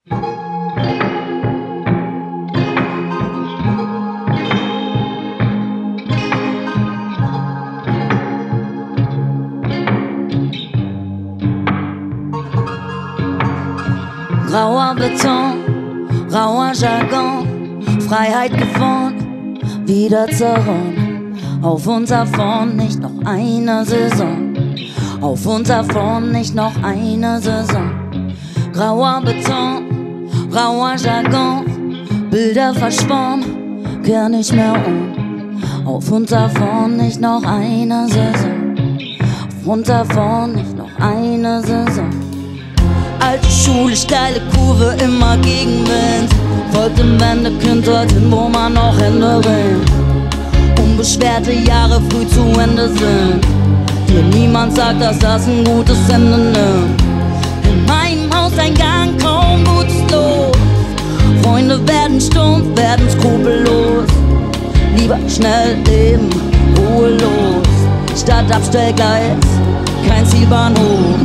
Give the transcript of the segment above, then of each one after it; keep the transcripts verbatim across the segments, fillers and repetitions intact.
Grauer Beton, rauer Jargon, Freiheit gewonnen, wieder zerronnen. Auf und davon nicht noch eine Saison, auf und davon nicht noch eine Saison. Grauer Beton, rauer Jargon, Bilder verschwommen, kehr nicht mehr um. Auf und davon nicht noch eine Saison, auf und davon nicht noch eine Saison. Alte Schule, steile Kurve, immer Gegenwind. Folgt im Wendekind dorthin, wo man noch Hände ringt. Unbeschwerte Jahre früh zu Ende sind. Dir niemand sagt, dass das ein gutes Ende nimmt. In meinem Hauseingang kaum gutes Los. Freunde werden stumpf, werden skrupellos. Lieber schnell leben, ruhelos. Statt Abstellgleis, kein Zielbahnhof.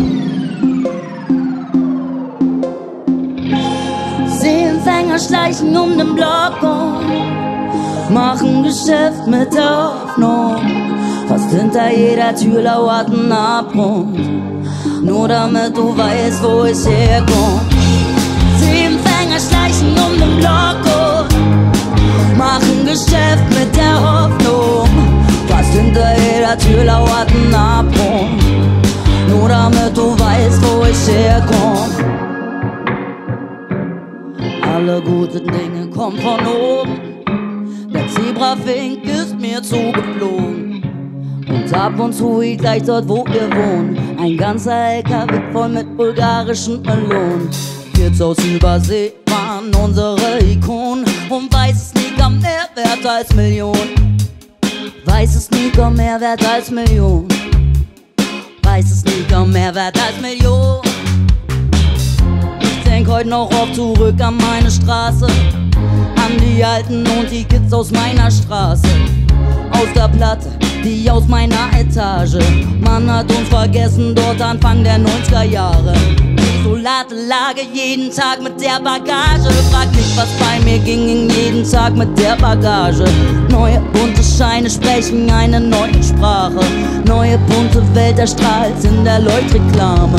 Seelenfänger schleichen um den Block und machen Geschäft mit der Hoffnung. Fast hinter jeder Tür lauert ein Abgrund, nur damit du weißt, wo ich herkomm. Seelenfänger schleichen um den Block und machen Geschäft mit der Hoffnung. Fast hinter jeder Tür lauert ein Abgrund, nur damit du weißt, wo ich herkomm. Alle guten Dinge kommen von oben, der Zebrawink ist mir zugeflogen. Und ab und zu liegt gleich dort, wo wir wohnen, ein ganzer L K W voll mit bulgarischen Melonen. Kids aus Übersee waren unsere Ikonen und weiße Sneaker mehr wert als Millionen. Weiße Sneaker mehr wert als Millionen. Weiße Sneaker mehr wert als Millionen. Ich denk heute noch oft zurück an meine Straße, an die Alten und die Kids aus meiner Straße. Aus der Platte, die aus meiner Etage. Man hat uns vergessen, dort Anfang der neunziger Jahre. Desolate Lage, jeden Tag mit der Bagage. Frag mich, was bei mir ging, ging jeden Tag mit der Bagage. Neue bunte Scheine sprechen eine neue Sprache. Neue bunte Welt erstrahlt in der Leuchtreklame.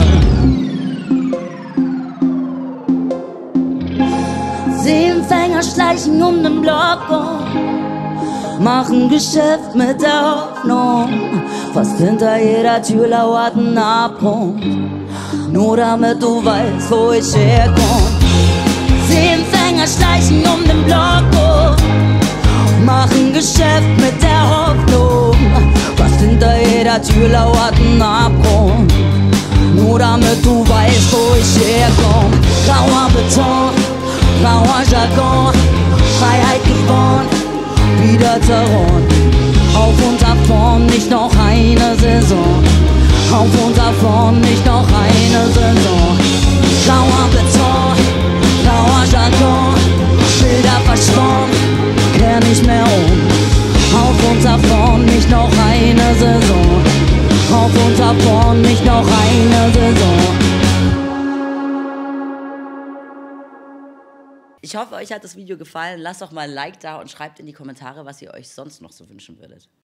Seelenfänger schleichen um den Block und machen Geschäft mit der Hoffnung. Fast hinter jeder Tür lauert ein Abgrund, nur damit du weißt, wo ich herkomm. Seelenfänger schleichen um den Block und machen Geschäft mit der Hoffnung. Fast hinter jeder Tür lauert ein Abgrund, nur damit du weißt, wo ich herkomm. Grauer Beton, grauer Jargon, Freiheit gewonnen, wieder zerronnen. Auf und davon nicht noch eine Saison, auf und davon nicht noch eine Saison. Grauer Beton, grauer Jargon, Bilder verschwommen, kehr nicht mehr um. Auf und davon nicht noch eine Saison, auf und davon nicht noch eine Saison. Ich hoffe, euch hat das Video gefallen. Lasst doch mal ein Like da und schreibt in die Kommentare, was ihr euch sonst noch so wünschen würdet.